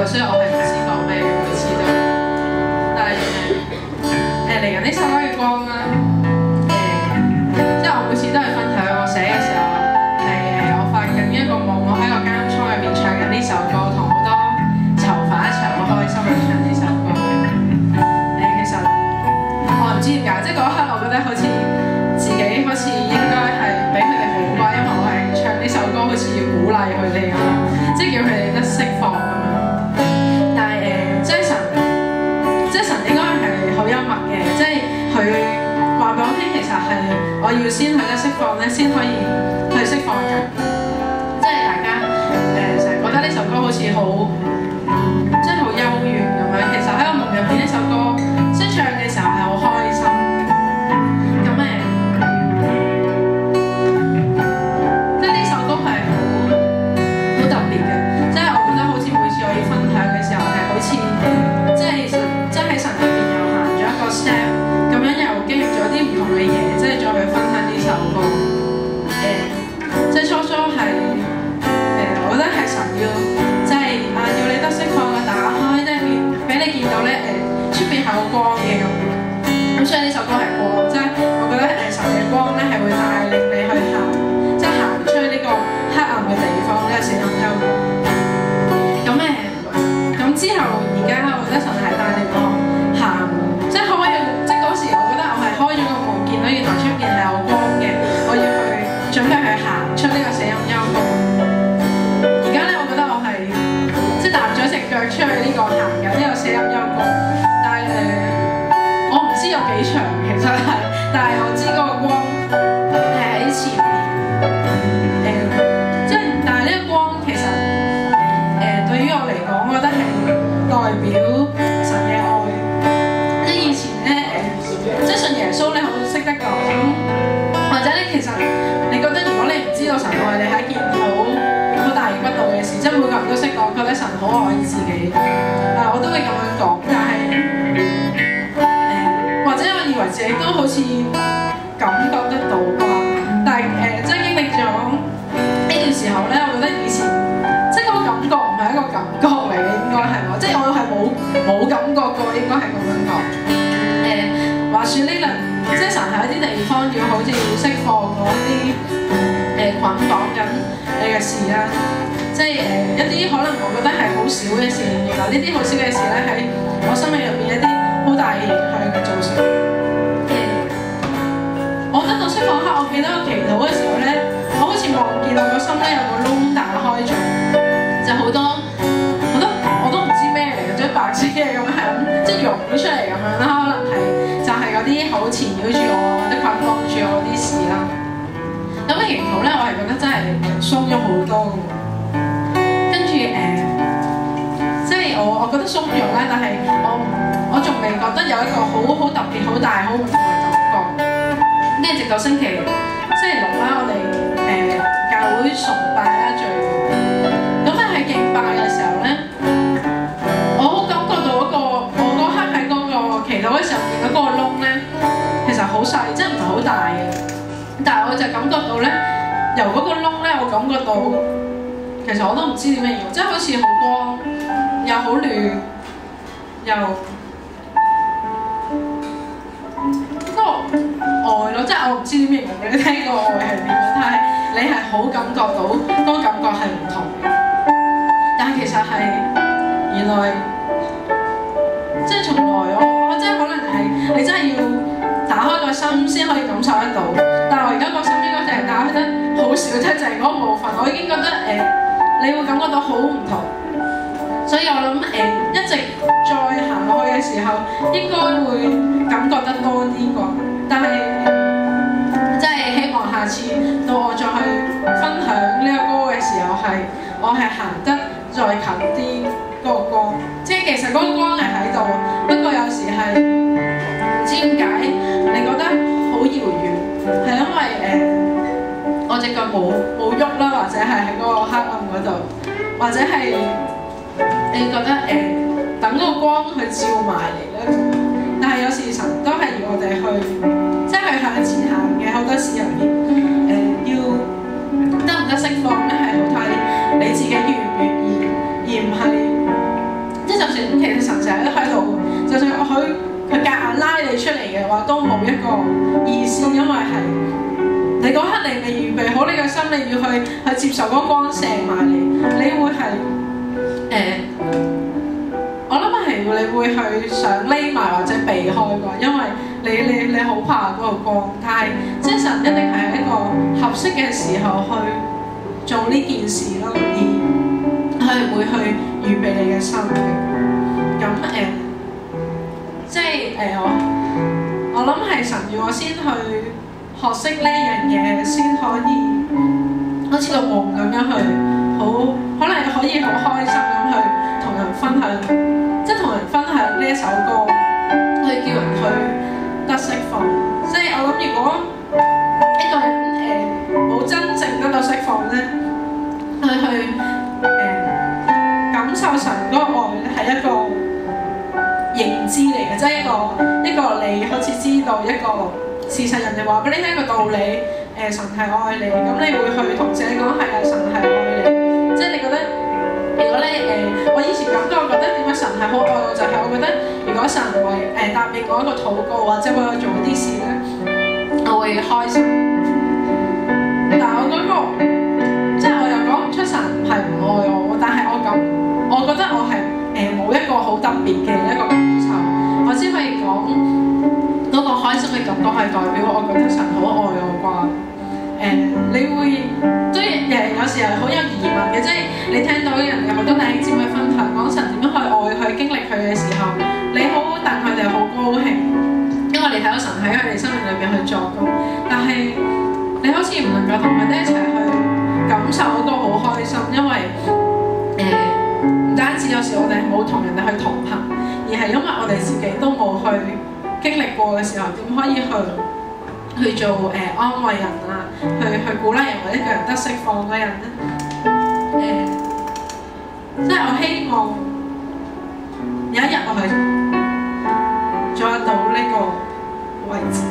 所以我係唔知講咩嘅，每次都。但係嚟緊呢首歌嘅光啦，即係我每次都係分享我寫嘅時候係我發緊一個夢，我喺個監倉入邊唱緊呢首歌，同好多囚犯一齊好開心去唱呢首歌。其實我唔知點解，即係嗰一刻我覺得好似自己好似應該係比佢哋好啩，因為我係唱呢首歌好似要鼓勵佢哋咁樣，即係叫佢哋得釋放咁樣。但係即係神應該係好幽默嘅，即係佢話俾我聽，其實係我要先去得釋放咧，先可以去釋放人。即係大家成日覺得呢首歌好似好即係好幽怨咁樣，其實喺我夢入邊呢首歌即係唱嘅時候係好開心。即係呢首歌係好特別嘅，即係我覺得好似每次我要分享嘅時候係好似即係喺神入邊又行咗一個 step， 咁樣又經歷咗啲唔同嘅嘢，即係再去分享呢首歌。即係初係我覺得係神要即係要你得釋放啊，打開即係俾你見到咧出邊係有光嘅咁，所以呢首歌係光，即係我覺得神嘅光咧係會帶領你去行，即係行出呢個黑暗嘅地方，呢個死蔭幽谷。咁之後而家我覺得神係帶領我行，即係可唔可以？即係嗰時我覺得我係開咗個門，見到原來出邊係有光嘅，我要去準備去行出呢個死蔭幽谷。而家咧，我覺得我係即係踏咗隻腳出去呢個行緊呢個死蔭幽谷，但係我唔知有幾長，其實係，但係我知嗰個光係喺前面。即係但係呢個光其實對於我嚟講，我覺得係代表神嘅愛。即係以前咧即係信耶穌咧，好識得講，或者咧其實你覺得如果你唔知道神愛你係一件好大逆不道嘅事，即係每個人都識講，覺得神好愛自己，我都會咁樣講，但係或者我以為自己都好似感覺得到啩，但係即係經歷咗呢段時候咧，我覺得以前即係嗰個感覺唔係一個感覺嚟嘅，應該係我，即係我係冇感覺過，應該係咁樣講。話説呢輪即係神喺一啲地方要好似要釋放嗰啲捆綁緊你嘅事啦，即係一啲可能我覺得係好少嘅事，原來呢啲好少嘅事咧喺我生命入邊一啲好大嘅影響嘅造成。我得到釋放刻，我記得我祈禱嘅時候咧，我好似望見我個心咧有個窿打開咗，就好多我都唔知咩嚟嘅，即係白色嘅咁樣係咁即係湧出嚟咁樣啦，可能係就係嗰啲好纏繞住我或者捆綁住我啲事啦。咁嘅祈禱咧，我係覺得真係鬆咗好多嘅喎。跟住即係我覺得鬆咗咧，但係我仲未覺得有一個好特別、好大、好唔同嘅感覺。跟住直到星期六啦，我哋教會崇拜啦聚會。咁咧喺敬拜嘅時候咧，我好感覺到我嗰刻喺嗰個祈禱嘅時候見到嗰個窿咧，其實好細，即係唔係好大嘅。但係我就感覺到咧，由嗰個窿咧，我感覺到其實我都唔知點樣形容，即係好似好光，又好暖，又嗰個愛咯，即係我唔知點形容你聽個愛係點樣，但係你係好感覺到嗰個感覺係唔同嘅。但係其實係原來即係從來我即係可能係你真係要打開個心先可以感受得到，但係我而家個心應該淨係打開得好少，即係就係嗰部分，我已經覺得你會感覺到好唔同，所以我諗一直再行落去嘅時候，應該會感覺得多啲啩。但係即係希望下次到我再去分享呢個歌嘅時候，我係行得再近啲嗰個光，即係其實嗰個光係喺度，不過有時係唔知點解你覺得好遙遠，係因為我隻腳冇喐啦，或者係喺嗰個黑暗嗰度，或者係你覺得等嗰個光去照埋嚟咧。但係有時神都係要我哋去，即係去向前行嘅。好多時入面要得唔得釋放咧，係好睇你自己願唔願意，而唔係出嚟嘅話，都冇一個意思，因為係你嗰刻你未預備好你個心，你要去接受嗰個光射埋嚟，你會係我諗係你會去想匿埋或者避開啩，因為你好怕嗰個光，但係即係神一定係一個合適嘅時候去做呢件事咯，而係會去預備你嘅心嘅。咁即係我諗係神要我先去學識呢樣嘢，先可以好似個夢咁樣去可能可以好開心咁去同人分享，即係同人分享呢一首歌，去叫人去得釋放。即係我諗，如果一個人冇真正得到釋放咧，去感受神嗰個愛咧，係一個認知嚟嘅，即係一個你好似知道一個事實，人哋話俾你聽一個道理，神係愛你，咁你會去同自己講係啊，神係愛你，即係你覺得，如果咧我以前感覺覺得點解神係好愛我，就係我覺得如果神為答應我一個禱告或者為我做一啲事咧，我會開心。但係我即係我又講唔出神係唔愛我，但係我覺得我係冇一個好特別嘅一個感受，我只可以講嗰個開心嘅感覺係代表我覺得神好愛我啩。你會即係有時候好有疑問嘅，即係你聽到人哋好多弟兄姊妹分享講神點樣去愛佢、經歷佢嘅時候，你好戥佢哋好高興，因為你睇到神喺佢哋生命裏邊去作工，但係你好似唔能夠同佢哋一齊去感受嗰個好開心，因為唔單止有時我哋冇同人哋去同行，而係因為我哋自己都冇去經歷過嘅時候，點可以去做安慰人啊，去鼓勵人或者叫人得釋放嘅人咧？即係我希望有一日我係做得到呢個位置。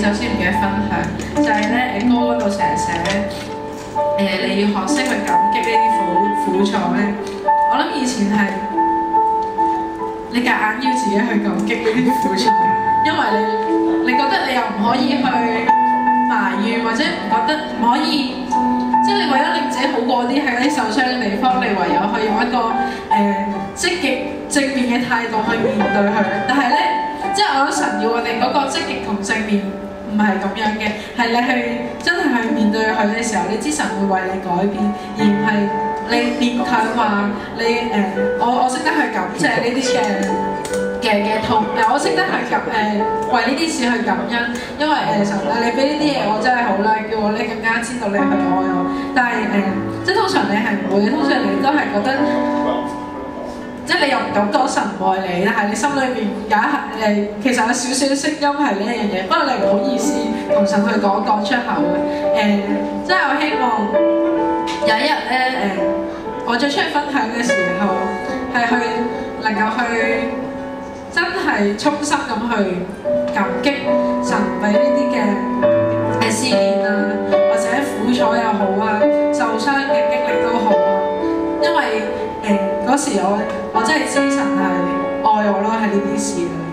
首詩唔記得分享，就係咧歌嗰度成日寫你要學識去感激呢啲苦楚咧。我諗以前係你夾硬要自己去感激呢啲苦楚，因為你覺得你又唔可以去埋怨，或者唔覺得唔可以，即係你為咗令自己好過啲喺嗰啲受傷嘅地方，你唯有去用一個積極正面嘅態度去面對佢。但係咧，即係我覺得神要我哋嗰個積極同正面唔係咁樣嘅，係你去真係去面對佢嘅時候，你知神會為你改變，而唔係你勉強話你我識得去感謝呢啲嘅痛，我識得去為呢啲事去感恩，因為神你俾呢啲嘢我真係好啦，叫我咧更加知道你去愛我。但係即係通常你係唔會，通常你都係覺得，即係你又唔感覺神愛你，但係你心裏邊其實有少少聲音係呢一樣嘢，不過你唔好意思同神去講出口嘅。即係我希望有一日咧我再出去分享嘅時候，係去能夠去真係衷心咁去感激神俾呢啲嘅試煉啊，或者苦楚又好啊，受傷嘅經歷都好啊，因為嗰時我真係知神係愛我咯，喺呢啲事。